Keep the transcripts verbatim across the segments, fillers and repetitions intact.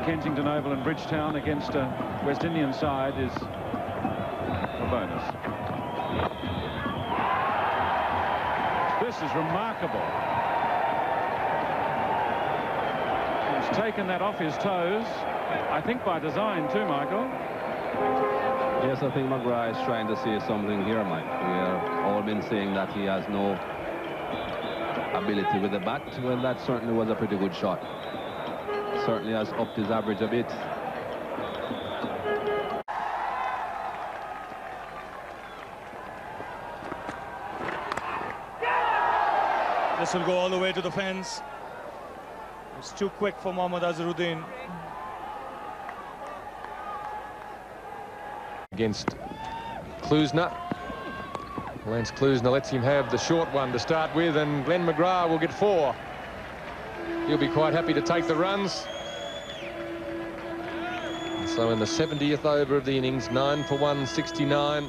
Kensington Oval and Bridgetown against a West Indian side is a bonus. This is remarkable. He's taken that off his toes, I think by design too, Michael. Yes, I think McGrath is trying to say something here, Mike. We have all been saying that he has no ability with the bat. Well, that certainly was a pretty good shot. Certainly has upped his average a bit. This will go all the way to the fence. It's too quick for Mohammad Azharuddin. Against Klusner. Lance Klusner lets him have the short one to start with, and Glenn McGrath will get four. He'll be quite happy to take the runs. And so in the seventieth over of the innings, nine for one sixty-nine.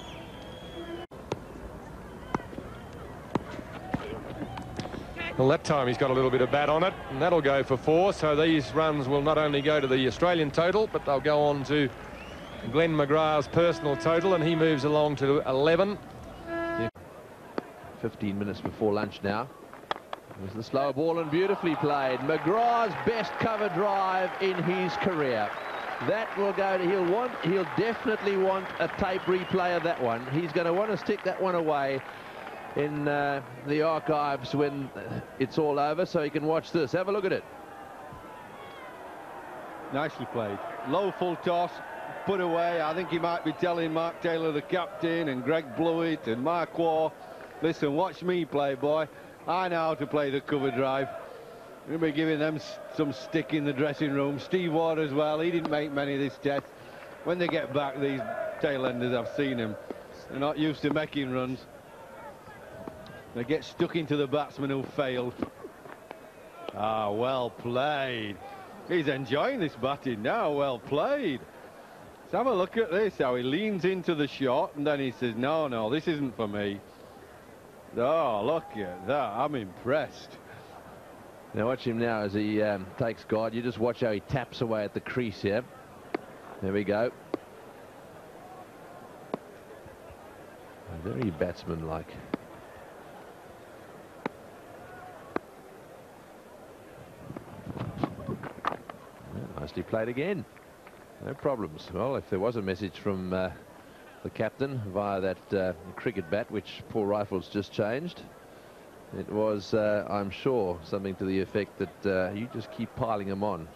Well, that time he's got a little bit of bat on it, and that'll go for four. So these runs will not only go to the Australian total, but they'll go on to Glenn McGrath's personal total, and he moves along to eleven. Yeah. fifteen minutes before lunch now. There's the slow ball and beautifully played. McGrath's best cover drive in his career. That will go to, he'll want, he'll definitely want a tape replay of that one. He's going to want to stick that one away in uh, the archives when it's all over, so he can watch this. Have a look at it. Nicely played. Low full toss, put away. I think he might be telling Mark Taylor, the captain, and Greg Blewett and Mark Waugh, listen, watch me play, boy. I know how to play the cover drive. We'll be giving them some stick in the dressing room. Steve Ward as well. He didn't make many of this test. When they get back, these tailenders, I've seen them, they're not used to making runs. They get stuck into the batsman who failed. Ah, well played. He's enjoying this batting now. Well played. Let's have a look at this, how he leans into the shot, and then he says, no, no, this isn't for me. Oh, look at that. I'm impressed. Now watch him now as he um, takes guard. You just watch how he taps away at the crease here. There we go. Very batsman-like. Nicely played again. No problems. Well, if there was a message from uh, the captain via that uh, cricket bat, which Paul Rifles just changed, it was, uh, I'm sure, something to the effect that uh, you just keep piling them on.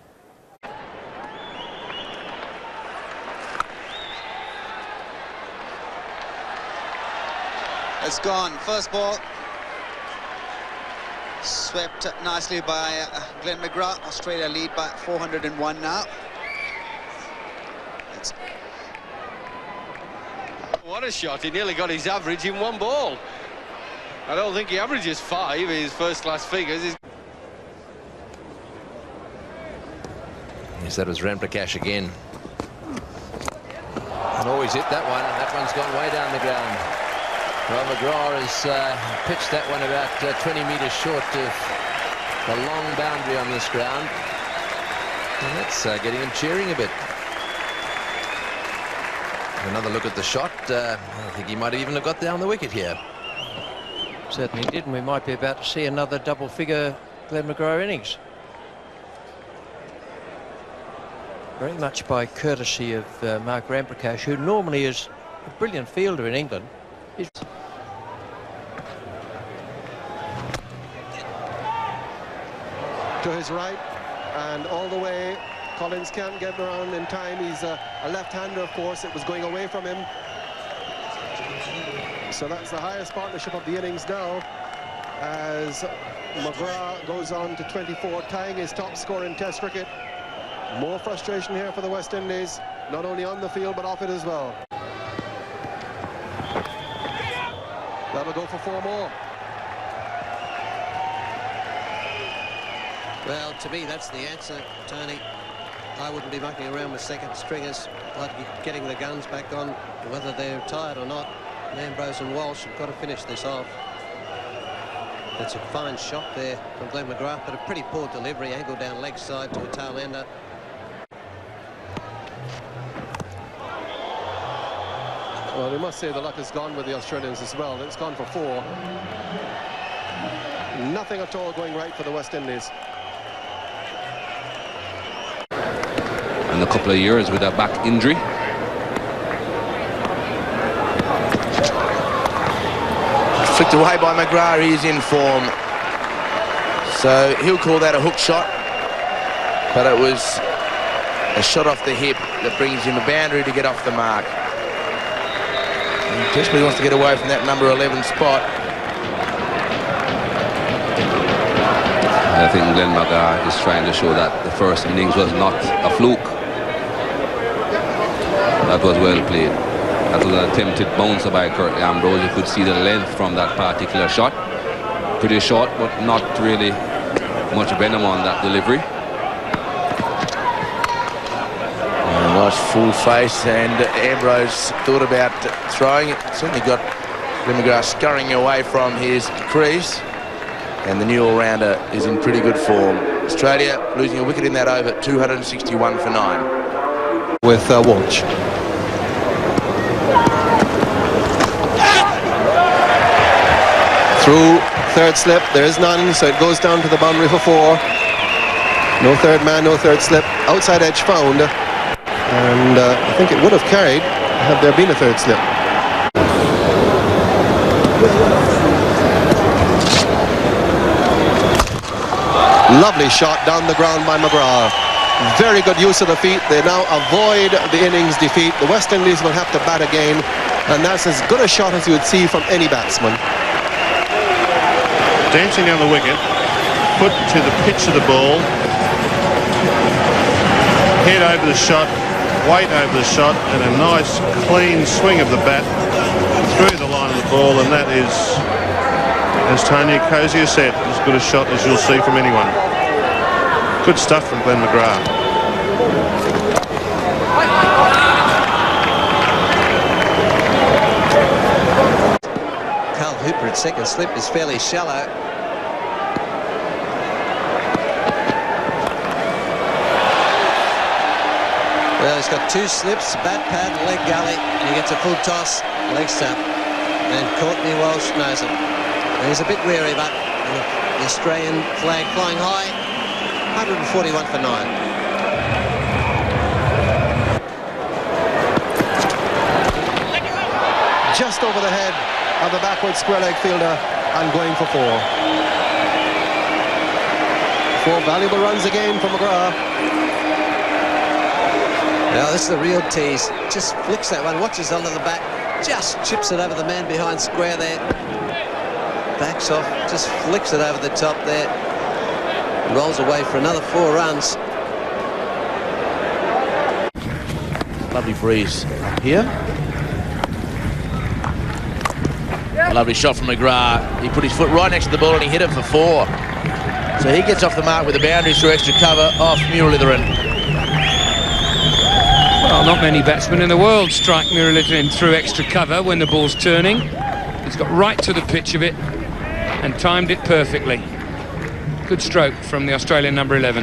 It's gone. First ball. Swept nicely by uh, Glenn McGrath. Australia lead by four hundred and one now. It's what a shot. He nearly got his average in one ball. I don't think he averages five, his first-class figures. He's... Yes, that was Ramprakash again. And always hit that one. That one's gone way down the ground. Well, McGrath has uh, pitched that one about uh, twenty metres short of the long boundary on this ground. And that's uh, getting him cheering a bit. Another look at the shot. Uh, I think he might even have got down the wicket here. Certainly did, and we might be about to see another double-figure Glenn McGrath innings. Very much by courtesy of uh, Mark Ramprakash, who normally is a brilliant fielder in England. He's to his right and all the way. Collins can't get around in time. He's a, a left-hander, of course. It was going away from him. So that's the highest partnership of the innings now, as McGrath goes on to twenty-four, tying his top score in Test cricket. More frustration here for the West Indies, not only on the field but off it as well. That'll go for four more. Well, to me, that's the answer, Tony. I wouldn't be mucking around with second stringers. I'd be getting the guns back on, whether they're tired or not. Ambrose and Walsh have got to finish this off. That's a fine shot there from Glenn McGrath, but a pretty poor delivery, angled down leg side to a tail ender. Well, we must say the luck has gone with the Australians as well. It's gone for four. Nothing at all going right for the West Indies. And a couple of years with a back injury. Flicked away by McGrath. He's in form. So he'll call that a hook shot. But it was a shot off the hip that brings him a boundary to get off the mark. He desperately wants to get away from that number eleven spot. I think Glenn McGrath is trying to show that the first innings was not a fluke. That was well played. That was an attempted bouncer by Curtly Ambrose. You could see the length from that particular shot. Pretty short, but not really much venom on that delivery. A nice full face, and Ambrose thought about throwing it. Certainly got Glenn McGrath scurrying away from his crease. And the new all-rounder is in pretty good form. Australia losing a wicket in that over, two hundred sixty-one for nine. With uh, Walsh. Through third slip, there is none, so it goes down to the boundary for four. No third man, no third slip. Outside edge found. And uh, I think it would have carried had there been a third slip. Lovely shot down the ground by McGrath. Very good use of the feet. They now avoid the innings defeat. The West Indies will have to bat again, and that's as good a shot as you would see from any batsman. Dancing down the wicket, foot to the pitch of the ball, head over the shot, weight over the shot, and a nice clean swing of the bat through the line of the ball, and that is, as Tony Cozier said, as good a shot as you'll see from anyone. Good stuff from Glenn McGrath. Carl Hooper at second slip is fairly shallow. Well, he's got two slips, bat pad, leg gully, and he gets a full toss, leg stump. And Courtney Walsh knows it. And he's a bit wary, but the Australian flag flying high, one forty-one for nine. Just over the head of the backward square leg fielder and going for four. Four valuable runs again for McGrath. Now this is the real tease. Just flicks that one, watches under the back, just chips it over the man behind square there. Backs off, just flicks it over the top there. Rolls away for another four runs. Lovely breeze up here. A lovely shot from McGrath. He put his foot right next to the ball and he hit it for four. So he gets off the mark with the boundaries through extra cover off Muralitharan. Well, not many batsmen in the world strike Muralitharan through extra cover when the ball's turning. He's got right to the pitch of it and timed it perfectly. Good stroke from the Australian number eleven.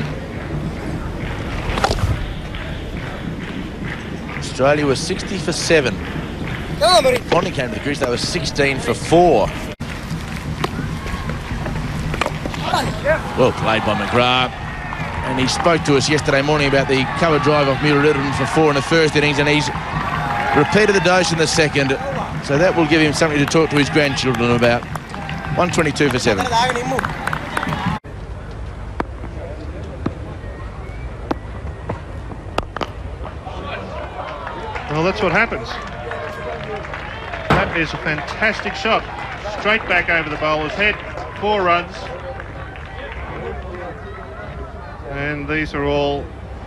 Australia was sixty for seven. Finally came to the crease, they were sixteen for four. Well played by McGrath. And he spoke to us yesterday morning about the cover drive off Muralitharan for four in the first innings, and he's repeated the dose in the second. So that will give him something to talk to his grandchildren about. one twenty-two for seven. Well, that's what happens. That is a fantastic shot. Straight back over the bowler's head. Four runs. And these are all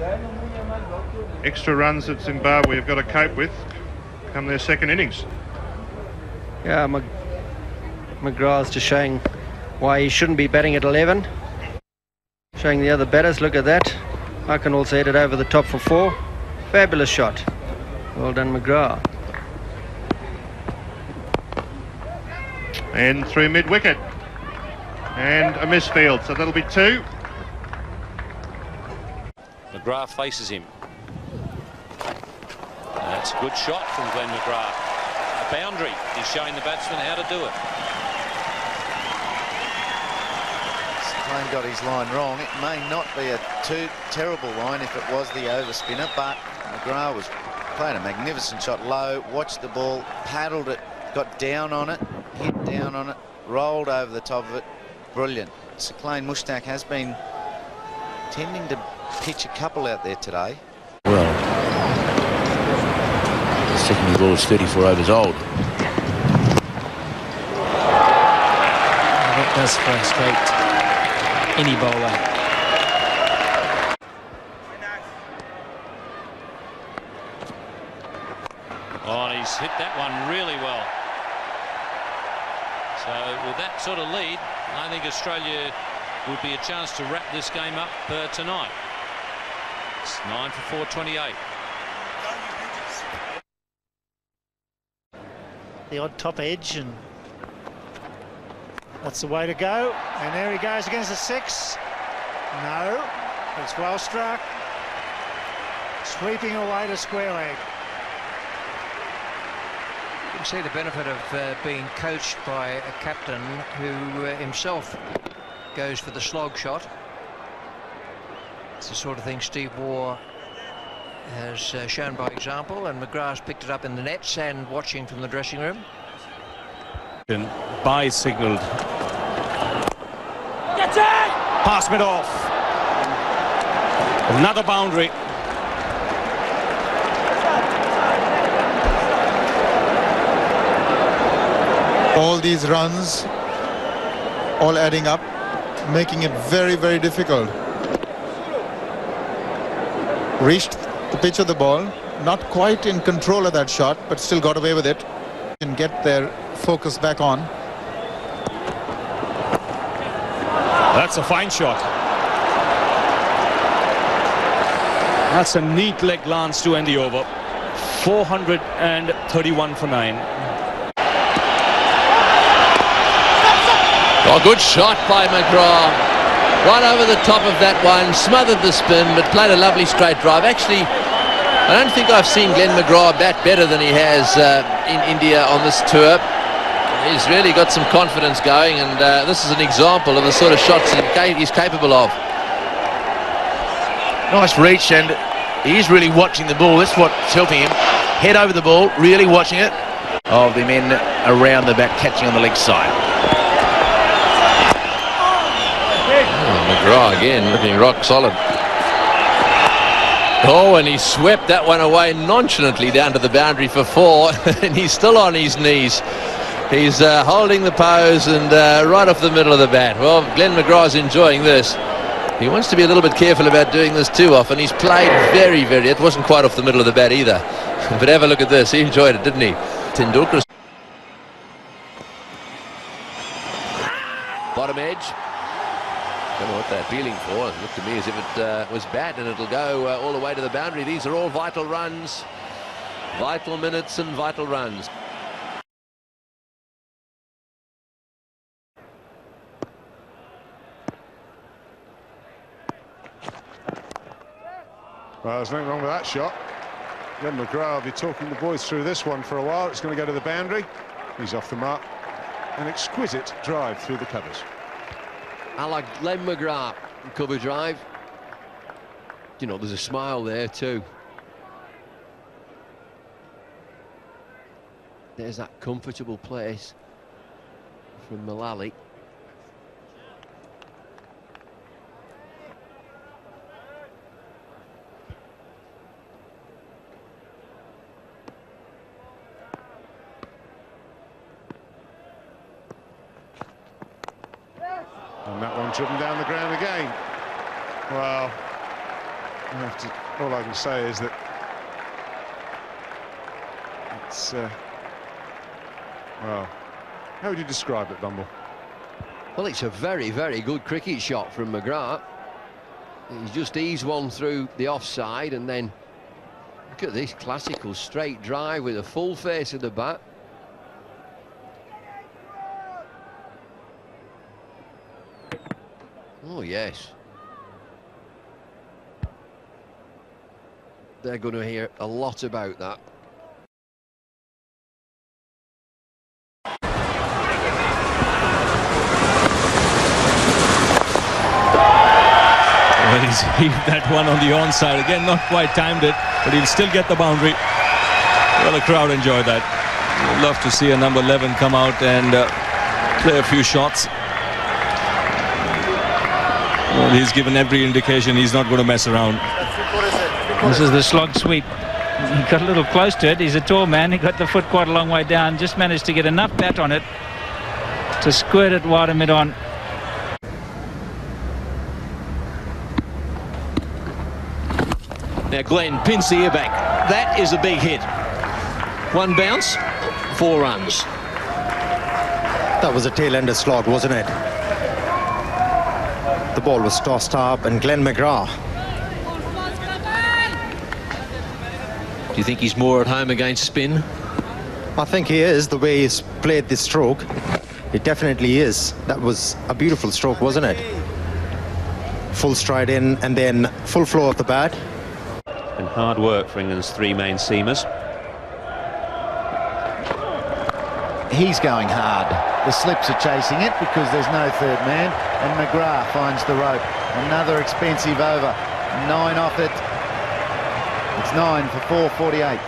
extra runs that Zimbabwe have got to cope with come their second innings. Yeah, Mc McGrath's just showing why he shouldn't be batting at eleven. Showing the other batters, look at that. I can also hit it over the top for four. Fabulous shot. Well done, McGrath. And through mid-wicket. And a misfield, so that'll be two. McGrath faces him. That's a good shot from Glenn McGrath. A boundary. He's showing the batsman how to do it. Klein got his line wrong. It may not be a too terrible line if it was the overspinner, but McGrath was playing a magnificent shot low, watched the ball, paddled it, got down on it, hit down on it, rolled over the top of it. Brilliant. Sir Klein Mushtaq has been tending to pitch a couple out there today. Well, the second ball is thirty-four overs old. That does frustrate any bowler. Oh, and he's hit that one really well. So with that sort of lead, I think Australia would be a chance to wrap this game up uh, tonight. It's nine for four twenty-eight. The odd top edge, and that's the way to go. And there he goes against the six. No, it's well struck. Sweeping away to square leg. You can see the benefit of uh, being coached by a captain who uh, himself goes for the slog shot. It's the sort of thing Steve Waugh has uh, shown by example, and McGrath's picked it up in the nets and watching from the dressing room. And by signalled. Get it! Pass mid off. Another boundary. All these runs, all adding up, making it very, very difficult. Reached the pitch of the ball, not quite in control of that shot, but still got away with it. And get their focus back on. That's a fine shot. That's a neat leg glance to end the over. four hundred thirty-one for nine. Oh, good shot by McGrath. Right over the top of that one, smothered the spin, but played a lovely straight drive. Actually, I don't think I've seen Glenn McGrath bat better than he has uh, in India on this tour. He's really got some confidence going, and uh, this is an example of the sort of shots he's capable of. Nice reach, and he's really watching the ball. That's what's helping him. Head over the ball, really watching it. Of the men around the bat catching on the leg side. McGrath again looking rock solid. Oh, and he swept that one away nonchalantly down to the boundary for four, and he's still on his knees. He's uh, holding the pose and uh, right off the middle of the bat. Well, Glenn McGrath's enjoying this. He wants to be a little bit careful about doing this too often. He's played very, very... It wasn't quite off the middle of the bat either. But have a look at this. He enjoyed it, didn't he? Tendulkar. Bottom edge. Don't know what they're appealing for. It looked to me as if it uh, was bat, and it'll go uh, all the way to the boundary. These are all vital runs, vital minutes and vital runs. Well, there's nothing wrong with that shot. Glenn McGrath will be talking the boys through this one for a while. It's going to go to the boundary. He's off the mark. An exquisite drive through the covers. I like Glenn McGrath cover drive. You know, there's a smile there too. There's that comfortable place from Mullally. And that one driven down the ground again. Well, I have to, all I can say is that it's, uh, well, how would you describe it, Bumble? Well, it's a very, very good cricket shot from McGrath. He's just eased one through the offside, and then look at this classical straight drive with a full face of the bat. Oh, yes. They're going to hear a lot about that. retrieve that one on the onside. Again, not quite timed it, but he'll still get the boundary. Well, the crowd enjoyed that. I'd love to see a number eleven come out and uh, play a few shots. Well, he's given every indication he's not going to mess around. This is the slog sweep. He got a little close to it. He's a tall man. He got the foot quite a long way down. Just managed to get enough bat on it to squirt it wide and mid on. Now Glenn pins the air back. That is a big hit. One bounce, four runs. That was a tail-ender slog, wasn't it? The ball was tossed up, and Glenn McGrath. Do you think he's more at home against spin? I think he is, the way he's played this stroke. It definitely is. That was a beautiful stroke, wasn't it? Full stride in, and then full flow of the bat. And hard work for England's three main seamers. He's going hard. The slips are chasing it because there's no third man, and McGrath finds the rope. Another expensive over. Nine off it. It's nine for four forty-eight.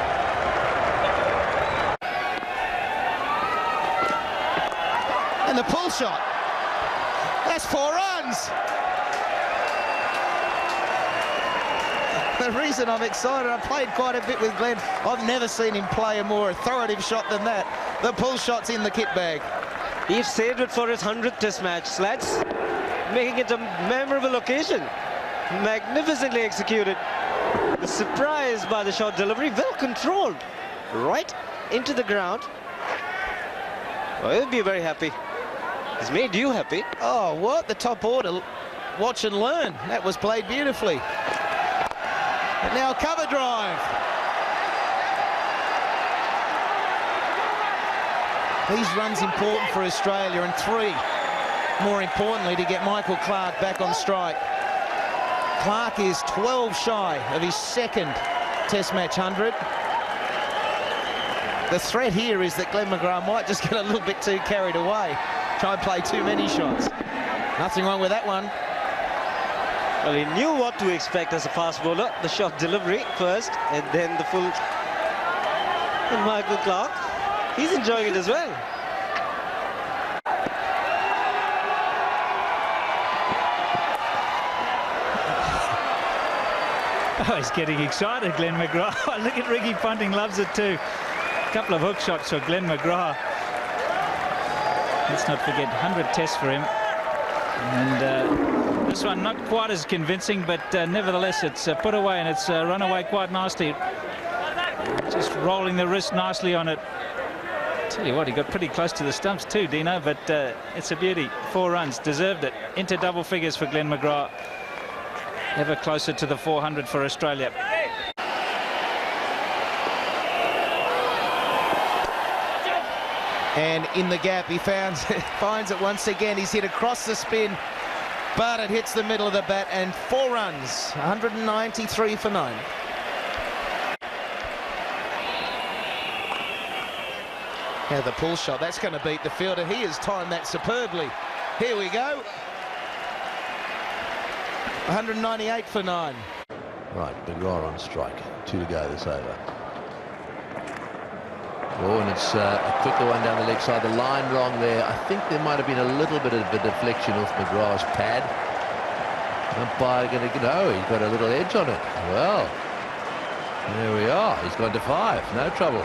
And the pull shot. That's four runs. The reason I'm excited, I played quite a bit with Glenn. I've never seen him play a more authoritative shot than that. The pull shot's in the kit bag. He's saved it for his hundredth test match, lads. Making it a memorable occasion. Magnificently executed. The surprise by the shot delivery, well controlled. Right into the ground. Well, he'll be very happy. He's made you happy. Oh, what? The top order. Watch and learn. That was played beautifully. And now cover drive. These runs important for Australia, and three, more importantly, to get Michael Clarke back on strike. Clarke is twelve shy of his second Test match hundred. The threat here is that Glenn McGrath might just get a little bit too carried away, try and play too many shots. Nothing wrong with that one. Well, he knew what to expect as a fast bowler. The shot delivery first, and then the full. And Michael Clarke, he's enjoying it as well. Oh, he's getting excited, Glenn McGrath. Look at Ricky Ponting, loves it too. A couple of hook shots for Glenn McGrath. Let's not forget, one hundred tests for him. And uh, this one not quite as convincing, but uh, nevertheless it's uh, put away, and it's uh, run away quite nicely. Just rolling the wrist nicely on it. Tell you what, he got pretty close to the stumps too, Dino, but uh, it's a beauty. Four runs, deserved it. Into double figures for Glenn McGrath. Ever closer to the four hundred for Australia. And in the gap, he found, finds it once again. He's hit across the spin, but it hits the middle of the bat, and four runs, one hundred ninety-three for nine. Now the pull shot, that's going to beat the fielder. He has timed that superbly. Here we go. one hundred ninety-eight for nine. Right, McGrath on strike. Two to go this over. Oh, and it's uh, a quicker one down the leg side. The line wrong there. I think there might have been a little bit of a deflection off McGrath's pad. Umpire going to no, he's got a little edge on it. Well, there we are. He's gone to five. No trouble.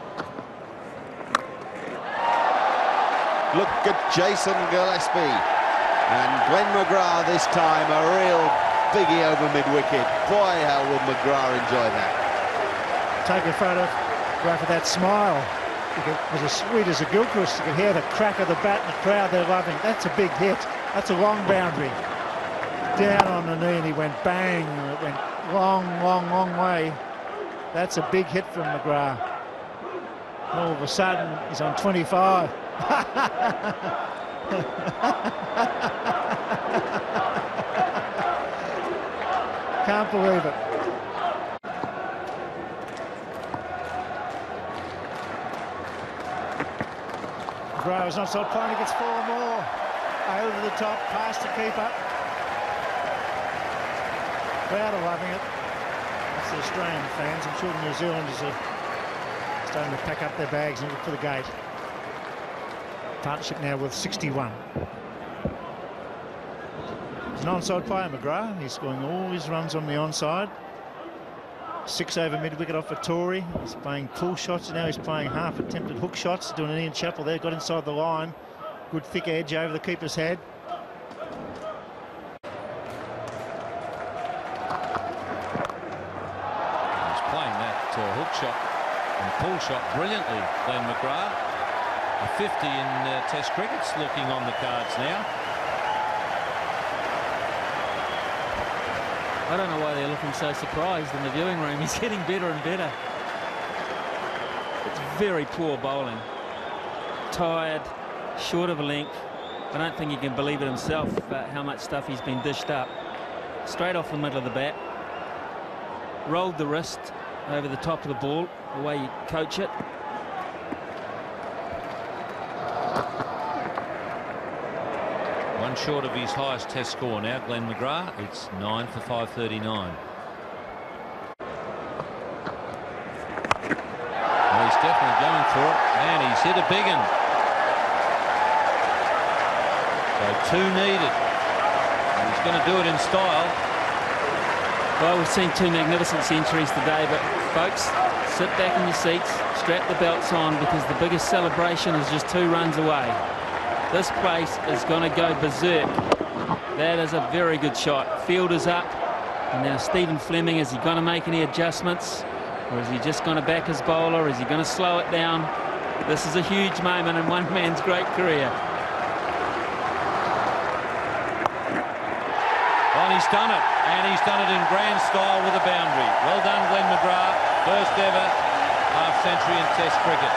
Look at Jason Gillespie. And Glenn McGrath this time, a real biggie over mid-wicket. Boy, how will McGrath enjoy that. Take a photo, go for that smile. You can, was as sweet as a Gilchrist. You can hear the crack of the bat in the crowd. They're loving. That's a big hit. That's a long boundary. Down on the knee, and he went bang. It went long, long, long way. That's a big hit from McGrath. All of a sudden, he's on twenty-five. Can't believe it. McGrath was not so fine. He gets four more. Over the top, past the keeper. crowd are loving it. That's the Australian fans. I'm sure the New Zealanders are starting to pack up their bags and look for the gate. Partnership now with sixty-one. He's an onside player, McGrath. He's scoring all his runs on the onside. Six over mid-wicket off for Tory. He's playing pull shots. Now he's playing half attempted hook shots. Doing an Ian Chappell there. Got inside the line. Good thick edge over the keeper's head. He's playing that uh, hook shot and pull shot brilliantly, Glenn McGrath. A fifty in uh, Test cricket's looking on the cards now. I don't know why they're looking so surprised in the viewing room. He's getting better and better. It's very poor bowling. Tired, short of a length. I don't think he can believe it himself about how much stuff he's been dished up. Straight off the middle of the bat. Rolled the wrist over the top of the ball, the way you coach it. One short of his highest Test score now, Glenn McGrath. It's nine for five thirty-nine. Well, he's definitely going for it, and he's hit a big one. So two needed. And he's going to do it in style. Well, we've seen two magnificent centuries today, but folks, sit back in your seats, strap the belts on, because the biggest celebration is just two runs away. This place is going to go berserk. That is a very good shot. Field is up. And now Stephen Fleming, is he going to make any adjustments? Or is he just going to back his bowler? Is he going to slow it down? This is a huge moment in one man's great career. Well, he's done it. And he's done it in grand style with a boundary. Well done, Glenn McGrath. First ever half century in Test cricket.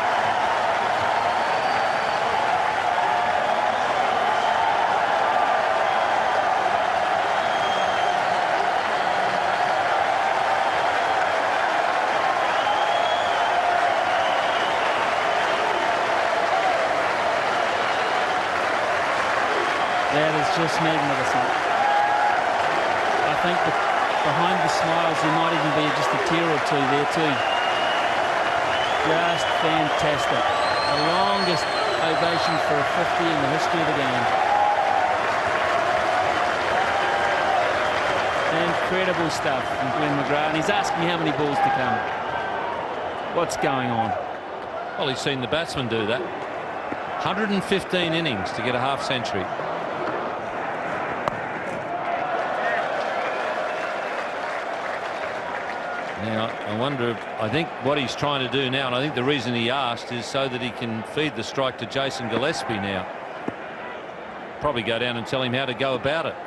That is just magnificent. I think that behind the smiles there might even be just a tear or two there too. Just fantastic. The longest ovation for a fifty in the history of the game. Incredible stuff from Glenn McGrath, and he's asking me how many balls to come. What's going on? Well, he's seen the batsman do that. one hundred fifteen innings to get a half century. Now, I wonder if, I think what he's trying to do now, and I think the reason he asked is so that he can feed the strike to Jason Gillespie now. Probably go down and tell him how to go about it.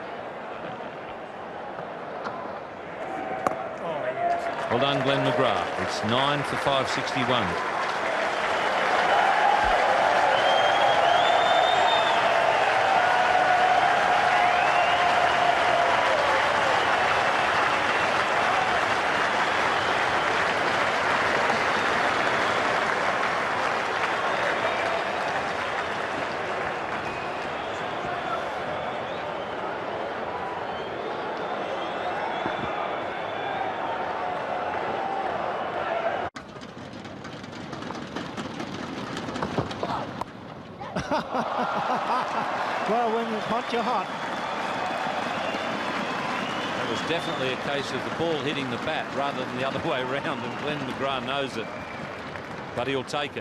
Well done, Glenn McGrath. It's nine for five sixty-one. Well, when it's hot, you're hot. It was definitely a case of the ball hitting the bat rather than the other way around, and Glenn McGrath knows it. But he'll take it.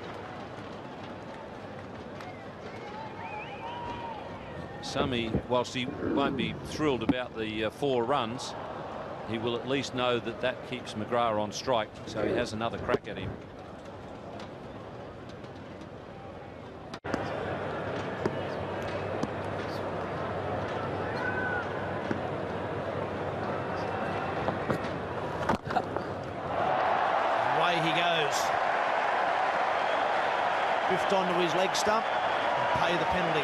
Sammy, whilst he won't be thrilled about the uh, four runs, he will at least know that that keeps McGrath on strike, so he has another crack at him. Drift onto his leg stump and pay the penalty.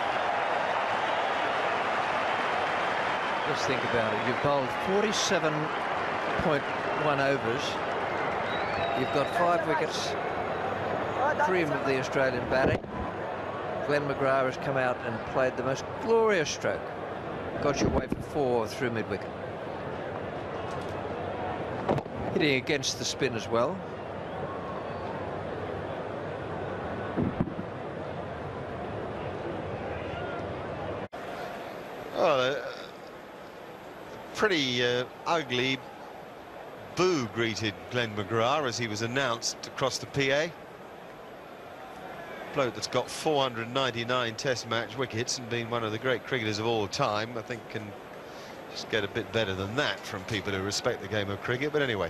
Just think about it. You've bowled forty-seven point one overs. You've got five wickets, cream of the Australian batting. Glenn McGrath has come out and played the most glorious stroke. Got you away for four through mid-wicket. Hitting against the spin as well. Oh, uh, pretty uh, ugly boo greeted Glenn McGrath as he was announced across the P A. Bloke that's got four hundred ninety-nine Test match wickets and been one of the great cricketers of all time, I think can just get a bit better than that from people who respect the game of cricket. But anyway.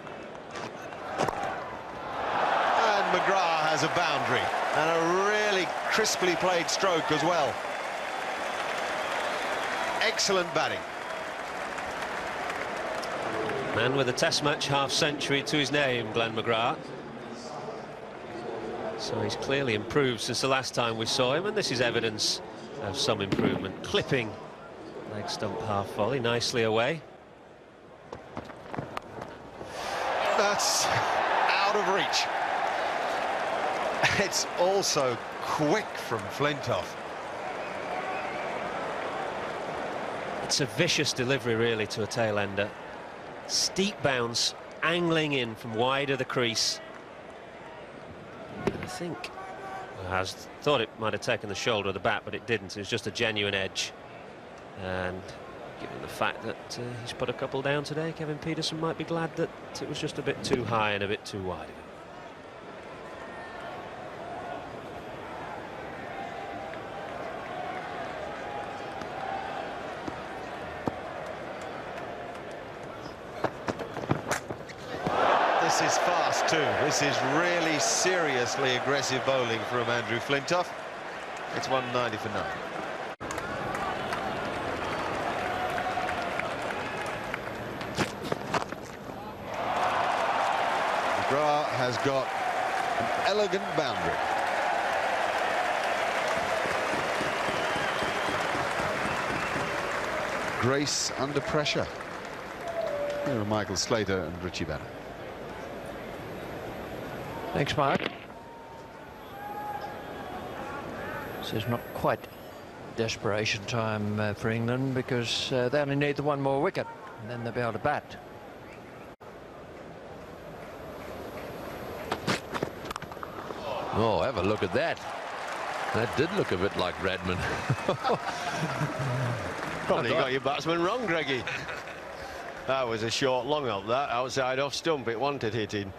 And McGrath has a boundary and a really crisply played stroke as well. Excellent batting. Man with a Test match half century to his name, Glenn McGrath. So he's clearly improved since the last time we saw him, and this is evidence of some improvement. Clipping leg stump half volley nicely away. That's out of reach. It's also quick from Flintoff. It's a vicious delivery really to a tail ender. Steep bounce, angling in from wide of the crease. I think I was, thought it might have taken the shoulder of the bat, but it didn't. It was just a genuine edge. And given the fact that uh, he's put a couple down today, Kevin Peterson might be glad that it was just a bit too high and a bit too wide of him. This is fast too. This is really seriously aggressive bowling from Andrew Flintoff. It's one ninety for nine. McGrath has got an elegant boundary. Grace under pressure. Here are Michael Slater and Richie Banner. Thanks, Mark. This is not quite desperation time uh, for England because uh, they only need the one more wicket and then they'll be able to bat. Oh, have a look at that. That did look a bit like Radman. Probably got your batsman wrong, Greggy. That was a short long up, that outside off stump. It wanted hitting.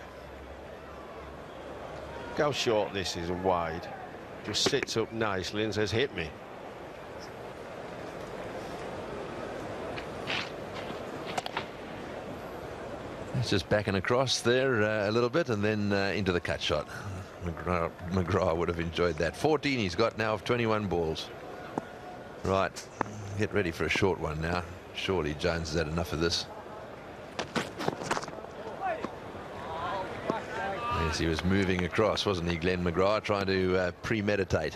Look how short this is and wide. Just sits up nicely and says, hit me. It's just backing across there uh, a little bit and then uh, into the cut shot. McGrath, McGrath would have enjoyed that. fourteen he's got now of twenty-one balls. Right, get ready for a short one now. Surely Jones has had enough of this. Yes, he was moving across, wasn't he, Glenn McGrath, trying to uh, premeditate.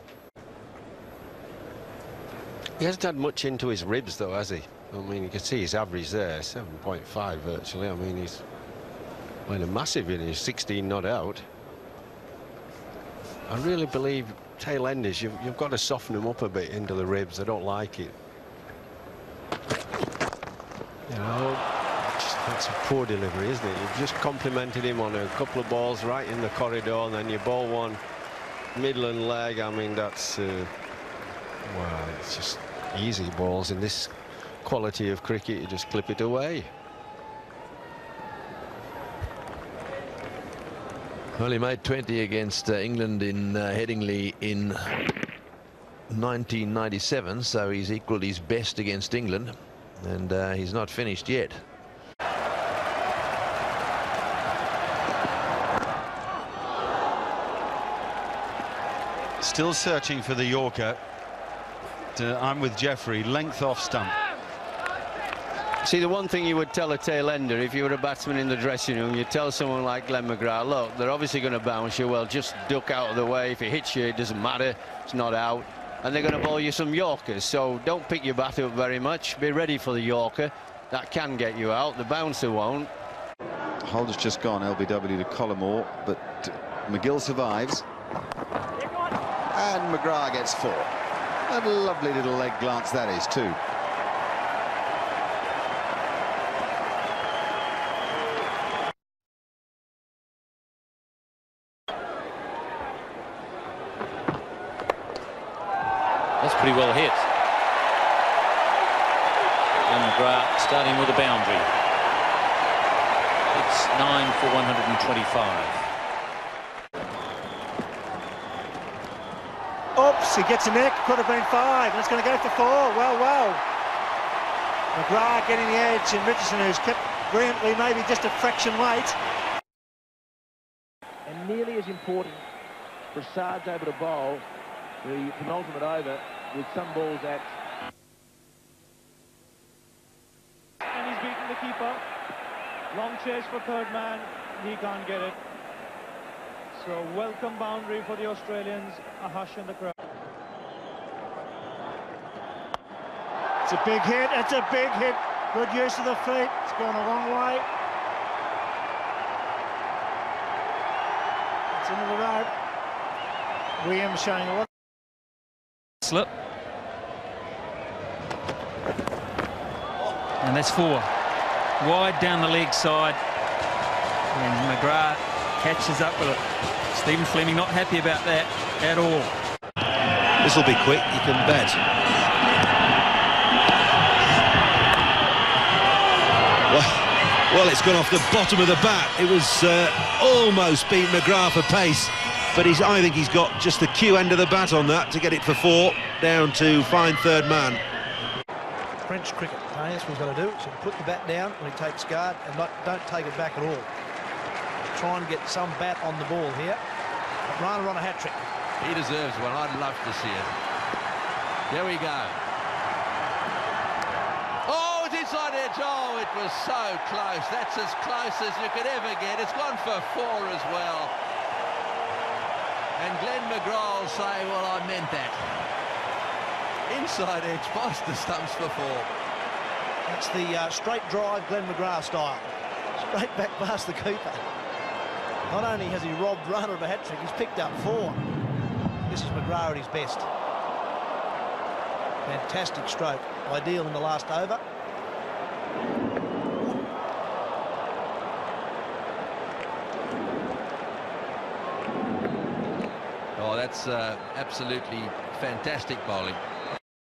He hasn't had much into his ribs, though, has he? I mean, you can see his average there, seven point five virtually. I mean, he's playing a massive innings, sixteen not out. I really believe tail enders, you've, you've got to soften them up a bit into the ribs. I don't like it. You know, just, that's a poor delivery, isn't it? You've just complimented him on a couple of balls right in the corridor, and then you bowl one Midland leg. I mean, that's uh, well, it's just easy balls in this quality of cricket. You just clip it away. Well, he made twenty against uh, England in uh, Headingley in nineteen ninety-seven, so he's equalled his best against England, and uh, he's not finished yet. Still searching for the Yorker. Uh, I'm with Jeffrey, length off stump. See, the one thing you would tell a tail ender if you were a batsman in the dressing room, you'd tell someone like Glenn McGrath, look, they're obviously going to bounce you. Well, just duck out of the way. If it hits you, it doesn't matter. It's not out. And they're going to bowl you some Yorkers. So don't pick your bat up very much. Be ready for the Yorker. That can get you out. The bouncer won't. Holder's just gone, L B W to Collymore, but McGill survives. And McGrath gets four. A lovely little leg glance that is, too. That's pretty well hit. And McGrath starting with a boundary. It's nine for one hundred twenty-five. Oops, he gets a neck, could have been five, and it's going to go for four. Well, well. McGrath getting the edge, and Richardson, who's kept brilliantly, maybe just a fraction late. And nearly as important, Broussard's able to bowl the penultimate over with some balls at... And he's beaten the keeper. Long chase for third man, he can't get it. So welcome boundary for the Australians, a hush in the crowd. It's a big hit, it's a big hit. Good use of the feet, it's gone a long way. It's into the rope. Williams showing a lot. Slip. And that's four. Wide down the leg side. And McGrath catches up with it. Stephen Fleming not happy about that at all. This will be quick, you can bet. Well, well, it's gone off the bottom of the bat. It was uh, almost beat McGrath for pace, but he's, I think he's got just the cue end of the bat on that to get it for four, down to fine third man. French cricket, okay, that's what he's got to do. So put the bat down when he takes guard and not, don't take it back at all. Try and get some bat on the ball here. Runner on a hat-trick. He deserves one. I'd love to see it. There we go. Oh, it's inside edge. Oh, it was so close. That's as close as you could ever get. It's gone for four as well. And Glenn McGrath will say, well, I meant that. Inside edge, past the stumps for four. That's the uh, straight drive Glenn McGrath style. Straight back past the keeper. Not only has he robbed runner of a hat-trick, he's picked up four. This is McGrath at his best. Fantastic stroke. Ideal in the last over. Oh, that's uh, absolutely fantastic bowling.